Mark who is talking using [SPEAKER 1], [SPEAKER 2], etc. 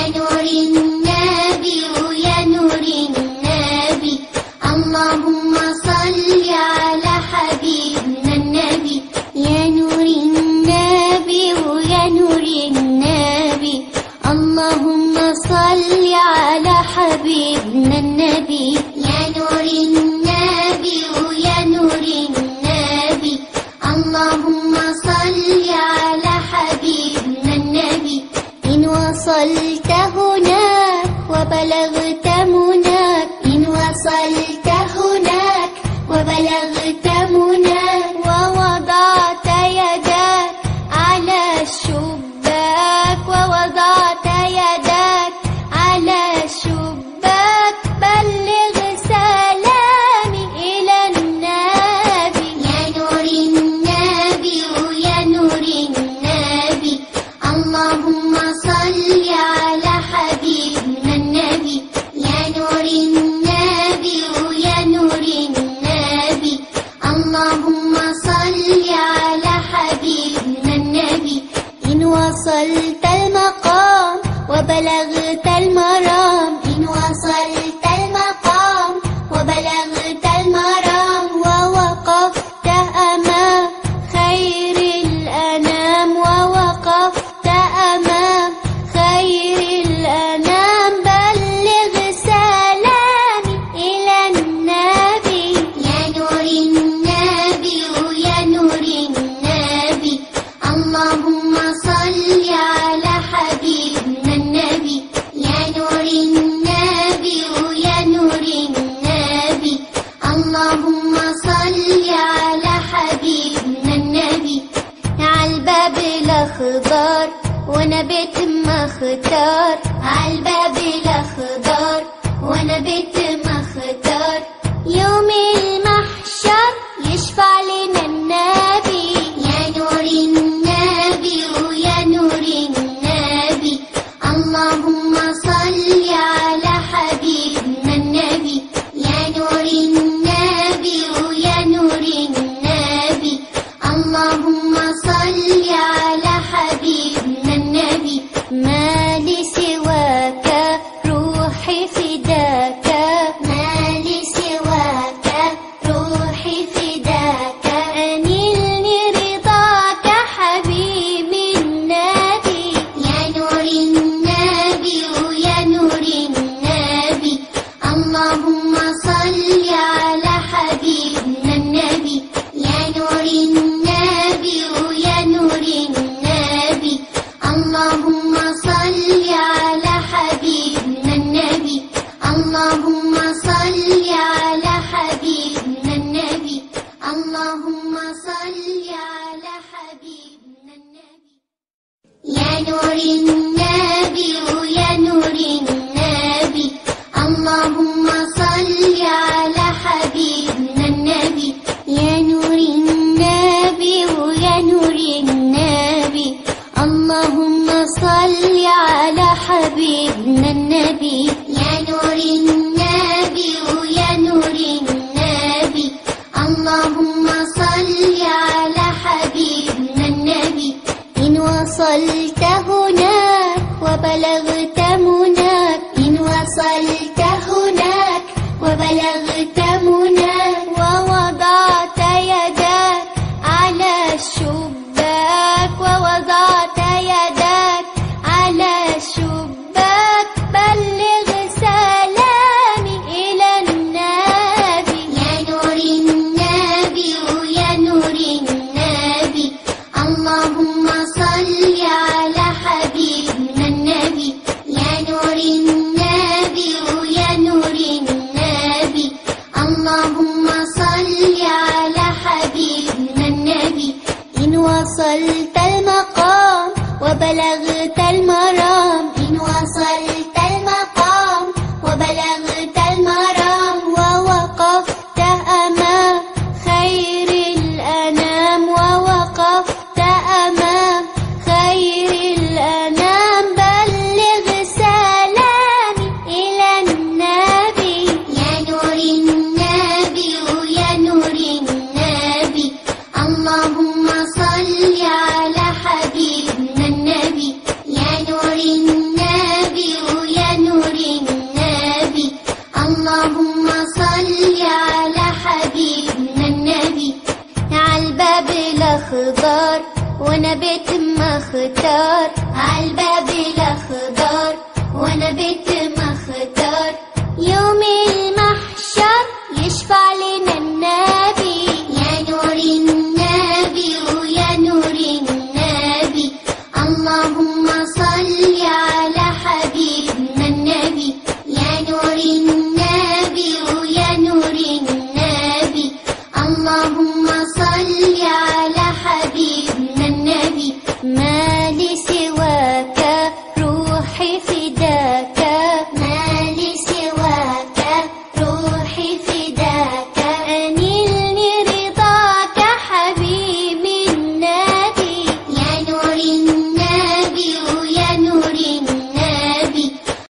[SPEAKER 1] نور النبي يا نور النبي اللهم صل على حبيبنا النبي يا نور النبي يا نور النبي اللهم صل على حبيبنا النبي يا نور النبي يا نور النبي اللهم صل على حبيبنا النبي إن وصلت هناك وبلغت مناك إن وصلت هناك وبلغت مناك ووضعت يدك على الشباك ووضعت يدك على الشباك بلغ سلامي إلى النبي يا نور النبي يا نور النبي اللهم صل على حبيبنا النبي يا نور النبي يا نور النبي اللهم صل على حبيبنا النبي إن وصلت المقام وبلغت المرام إن وصلت المقام وبلغت المرام ووقفت أمام خير الأنام ووقفت أمام خير الأنام بلغ سلامي إلى النبي يا نور النبي يا نور النبي اللهم صل على حبيبنا النبي يا نور النبي يا نور النبي اللهم صل على حبيبنا النبي عالباب الأخضر وانا بيت مختار عالباب الأخضر وانا بيت مختار يوم المحشر يشفع لنا النبي يا نور النبي يا نور النبي اللهم صل على حبيبنا النبي يا نور النبي يا نور النبي اللهم صل على حبيبنا النبي ما لي سواك روحي فداك ما لي سواك روحي فداك أنلني رضاك حبيبي النبي يا نور النبي يا نور النبي اللهم صل على حبيبنا النبي يا نور النبي يا نور النبي اللهم صل على حبيبنا النبي اللهم صل على حبيبنا النبي اللهم صل على حبيبنا النبي يا نور النبي يا نور النبي اللهم صل على حبيبنا النبي يا نور النبي يا نور النبي اللهم صل على حبيبنا النبي يا نور النبي يا نور النبي اللهم صل على حبيبنا النبي إن وصلت هناك وبلغت مناك إن وصلت هناك وبلغت مناك ووضعت يدك على الشباك ووضعت يدك على الشباك بلغ سلامي إلى النبي يا نور النبي يا نور النبي اللهم صل على حبيبنا النبي وانا بيت مختار، عالباب الاخضر وانا بيت مختار. يوم المحشر يشفع لنا النبي، يا نور النبي ويا نور النبي. اللهم صل على حبيبنا النبي، يا نور النبي ويا نور النبي. اللهم صل على حبيبنا النبي. ما لي سواك روحي فداك،